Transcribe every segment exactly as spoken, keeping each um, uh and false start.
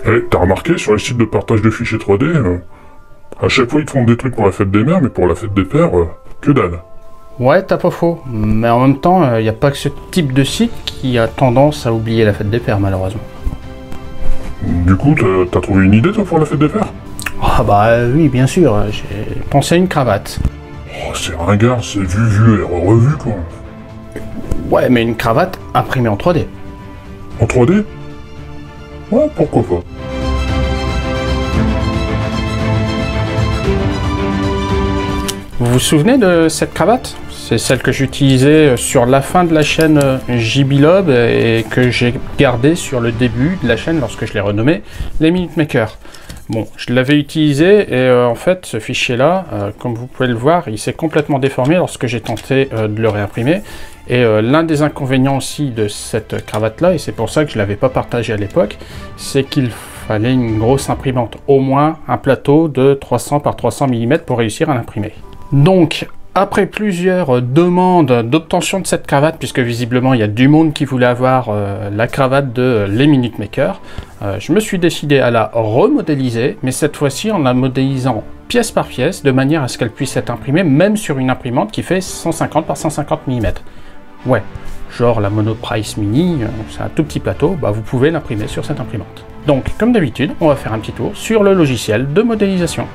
Eh, t'as remarqué, sur les sites de partage de fichiers trois D, euh, à chaque fois ils te font des trucs pour la fête des mères, mais pour la fête des pères, euh, que dalle. Ouais, t'as pas faux. Mais en même temps, il euh, n'y a pas que ce type de site qui a tendance à oublier la fête des pères, malheureusement. Du coup, t'as trouvé une idée, toi, pour la fête des pères? Ah bah euh, oui, bien sûr, j'ai pensé à une cravate. Oh, c'est ringard, c'est vu, vu et revu, quoi. Ouais, mais une cravate imprimée en trois D. En trois D? Ouais, pourquoi pas. Vous vous souvenez de cette cravate? C'est celle que j'utilisais sur la fin de la chaîne J B Lob et que j'ai gardée sur le début de la chaîne lorsque je l'ai renommée les Minute Maker. Bon, je l'avais utilisé et euh, en fait ce fichier là, euh, comme vous pouvez le voir, il s'est complètement déformé lorsque j'ai tenté euh, de le réimprimer. Et euh, l'un des inconvénients aussi de cette cravate là, et c'est pour ça que je ne l'avais pas partagé à l'époque, c'est qu'il fallait une grosse imprimante, au moins un plateau de trois cents par trois cents millimètres pour réussir à l'imprimer. Donc, après plusieurs demandes d'obtention de cette cravate, puisque visiblement il y a du monde qui voulait avoir euh, la cravate de les Minute Maker, euh, je me suis décidé à la remodéliser, mais cette fois-ci en la modélisant pièce par pièce, de manière à ce qu'elle puisse être imprimée même sur une imprimante qui fait cent cinquante par cent cinquante millimètres. Ouais, genre la Monoprice Mini, euh, c'est un tout petit plateau, bah vous pouvez l'imprimer sur cette imprimante. Donc, comme d'habitude, on va faire un petit tour sur le logiciel de modélisation.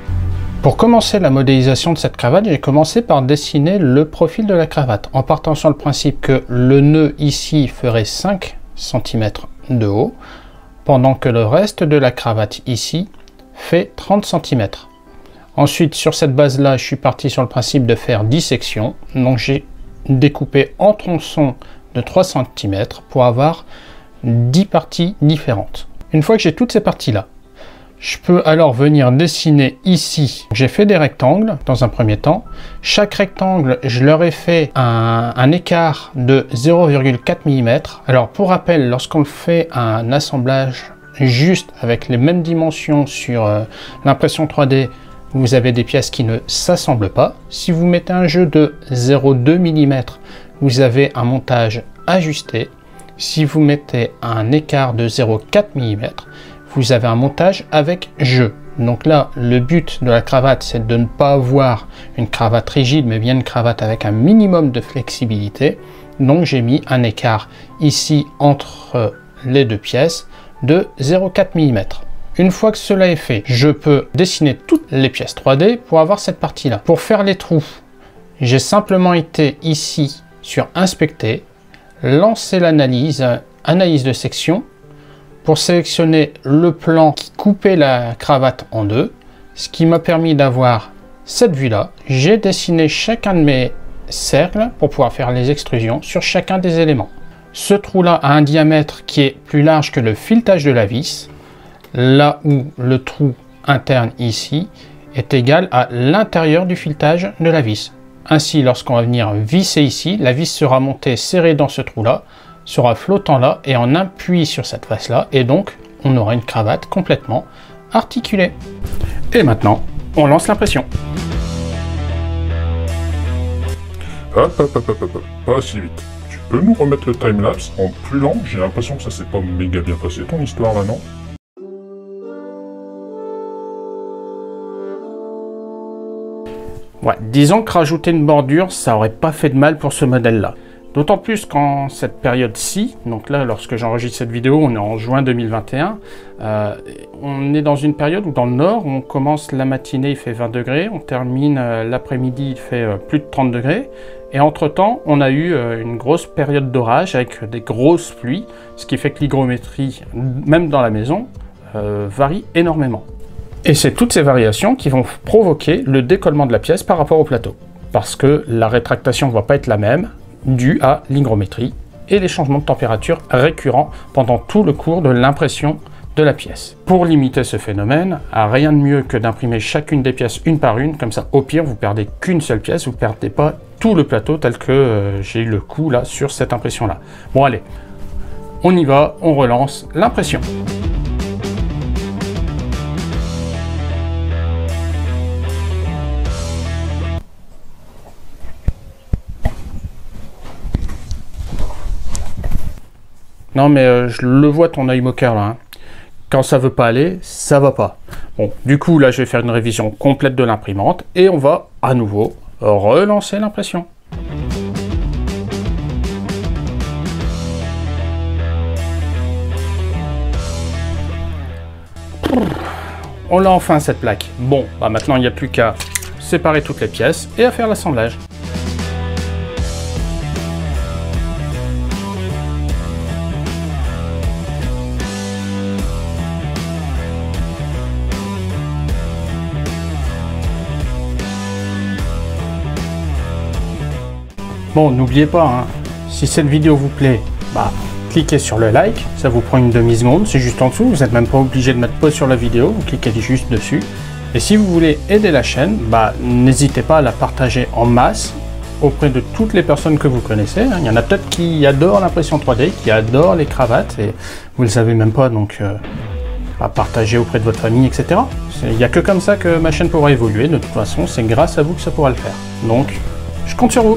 Pour commencer la modélisation de cette cravate, j'ai commencé par dessiner le profil de la cravate, en partant sur le principe que le nœud ici ferait cinq centimètres de haut, pendant que le reste de la cravate ici fait trente centimètres. Ensuite, sur cette base-là, je suis parti sur le principe de faire dix sections, donc j'ai découpé en tronçons de trois centimètres pour avoir dix parties différentes. Une fois que j'ai toutes ces parties-là, je peux alors venir dessiner ici. J'ai fait des rectangles dans un premier temps. Chaque rectangle, je leur ai fait un, un écart de zéro virgule quatre millimètres. Alors pour rappel, lorsqu'on fait un assemblage juste avec les mêmes dimensions sur euh, l'impression trois D, vous avez des pièces qui ne s'assemblent pas. Si vous mettez un jeu de zéro virgule deux millimètres, vous avez un montage ajusté. Si vous mettez un écart de zéro virgule quatre millimètres, vous avez un montage avec jeu. Donc là, le but de la cravate, c'est de ne pas avoir une cravate rigide, mais bien une cravate avec un minimum de flexibilité. Donc j'ai mis un écart ici entre les deux pièces de zéro virgule quatre millimètres. Une fois que cela est fait, je peux dessiner toutes les pièces trois D pour avoir cette partie-là. Pour faire les trous, j'ai simplement été ici sur Inspecter, lancer l'analyse, analyse de section, pour sélectionner le plan qui coupait la cravate en deux, ce qui m'a permis d'avoir cette vue-là. J'ai dessiné chacun de mes cercles pour pouvoir faire les extrusions sur chacun des éléments. Ce trou-là a un diamètre qui est plus large que le filetage de la vis, là où le trou interne ici est égal à l'intérieur du filetage de la vis. Ainsi, lorsqu'on va venir visser ici, la vis sera montée serrée dans ce trou-là, sera flottant là et en appui sur cette face là, et donc on aura une cravate complètement articulée. Et maintenant, on lance l'impression. Hop, hop, hop, hop, hop, pas si vite. Tu peux nous remettre le timelapse en plus lent? J'ai l'impression que ça s'est pas méga bien passé ton histoire là, non? Ouais, disons que rajouter une bordure, ça aurait pas fait de mal pour ce modèle là. D'autant plus qu'en cette période-ci, donc là lorsque j'enregistre cette vidéo, on est en juin deux mille vingt et un, euh, on est dans une période où dans le nord, on commence la matinée, il fait vingt degrés, on termine euh, l'après-midi, il fait euh, plus de trente degrés, et entre-temps, on a eu euh, une grosse période d'orage avec des grosses pluies, ce qui fait que l'hygrométrie, même dans la maison, euh, varie énormément. Et c'est toutes ces variations qui vont provoquer le décollement de la pièce par rapport au plateau, parce que la rétractation ne va pas être la même, dû à l'hygrométrie et les changements de température récurrents pendant tout le cours de l'impression de la pièce. Pour limiter ce phénomène, rien de mieux que d'imprimer chacune des pièces une par une, comme ça au pire vous perdez qu'une seule pièce, vous ne perdez pas tout le plateau tel que euh, j'ai eu le coup là sur cette impression là. Bon allez, on y va, on relance l'impression. Non mais euh, je le vois ton œil moqueur là. Hein. Quand ça veut pas aller, ça va pas. Bon, du coup, là, je vais faire une révision complète de l'imprimante et on va à nouveau relancer l'impression. On l'a enfin cette plaque. Bon, bah maintenant il n'y a plus qu'à séparer toutes les pièces et à faire l'assemblage. Bon, n'oubliez pas, hein, si cette vidéo vous plaît, bah, cliquez sur le like, ça vous prend une demi-seconde, c'est juste en dessous, vous n'êtes même pas obligé de mettre pause sur la vidéo, vous cliquez juste dessus. Et si vous voulez aider la chaîne, bah, n'hésitez pas à la partager en masse auprès de toutes les personnes que vous connaissez. Il y en a peut-être qui adorent l'impression trois D, qui adorent les cravates, et vous ne le savez même pas, donc euh, bah, partagez auprès de votre famille, et cetera. Il n'y a que comme ça que ma chaîne pourra évoluer, de toute façon, c'est grâce à vous que ça pourra le faire. Donc, je compte sur vous.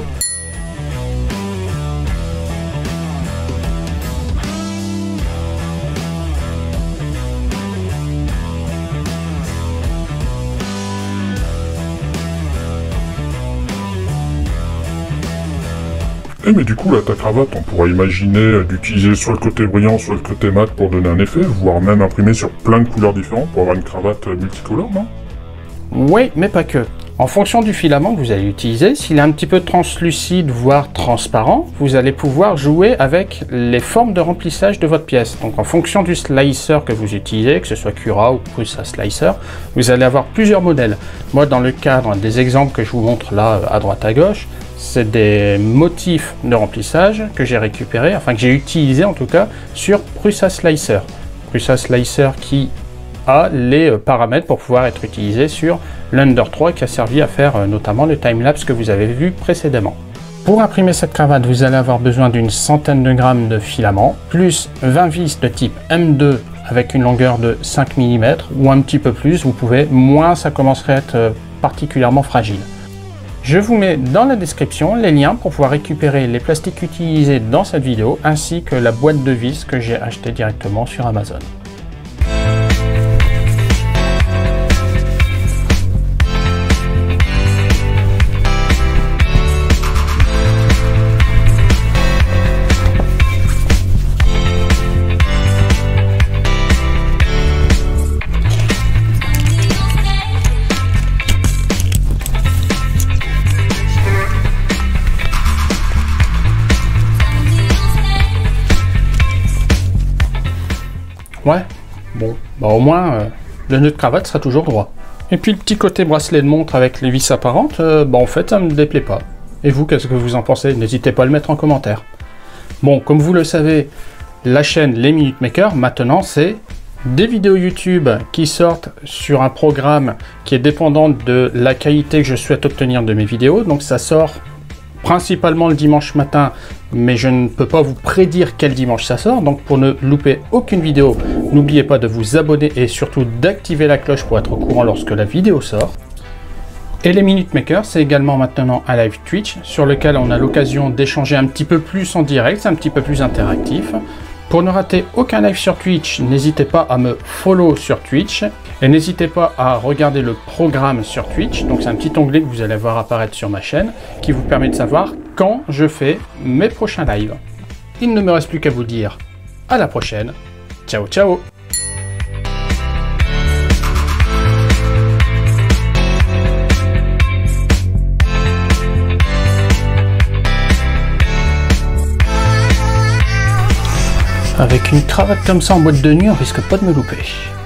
Eh mais du coup là ta cravate on pourrait imaginer euh, d'utiliser soit le côté brillant soit le côté mat pour donner un effet, voire même imprimer sur plein de couleurs différentes pour avoir une cravate euh, multicolore, non? Oui, mais pas que. En fonction du filament que vous allez utiliser, s'il est un petit peu translucide voire transparent, vous allez pouvoir jouer avec les formes de remplissage de votre pièce. Donc en fonction du slicer que vous utilisez, que ce soit Cura ou Prusa Slicer, vous allez avoir plusieurs modèles. Moi dans le cadre des exemples que je vous montre là à droite à gauche, c'est des motifs de remplissage que j'ai récupérés, enfin que j'ai utilisé en tout cas sur Prusa Slicer. Prusa Slicer qui a les paramètres pour pouvoir être utilisé sur l'Under trois qui a servi à faire notamment le timelapse que vous avez vu précédemment. Pour imprimer cette cravate, vous allez avoir besoin d'une centaine de grammes de filament, plus vingt vis de type M deux avec une longueur de cinq millimètres ou un petit peu plus, vous pouvez, moins ça commencerait à être particulièrement fragile. Je vous mets dans la description les liens pour pouvoir récupérer les plastiques utilisés dans cette vidéo ainsi que la boîte de vis que j'ai achetée directement sur Amazon. Ouais, bon, bah au moins, euh, le nœud de cravate sera toujours droit. Et puis le petit côté bracelet de montre avec les vis apparentes, euh, bah en fait ça me déplaît pas. Et vous, qu'est-ce que vous en pensez? N'hésitez pas à le mettre en commentaire. Bon, comme vous le savez, la chaîne Les Minute Maker, maintenant c'est des vidéos YouTube qui sortent sur un programme qui est dépendant de la qualité que je souhaite obtenir de mes vidéos. Donc ça sort principalement le dimanche matin, mais je ne peux pas vous prédire quel dimanche ça sort. Donc pour ne louper aucune vidéo, n'oubliez pas de vous abonner et surtout d'activer la cloche pour être au courant lorsque la vidéo sort. Et les Minute Maker, c'est également maintenant un live Twitch sur lequel on a l'occasion d'échanger un petit peu plus en direct, c'est un petit peu plus interactif. Pour ne rater aucun live sur Twitch, n'hésitez pas à me follow sur Twitch et n'hésitez pas à regarder le programme sur Twitch. Donc c'est un petit onglet que vous allez voir apparaître sur ma chaîne qui vous permet de savoir quand je fais mes prochains lives. Il ne me reste plus qu'à vous dire à la prochaine. Ciao ciao. Avec une cravate comme ça en boîte de nuit, on risque pas de me louper.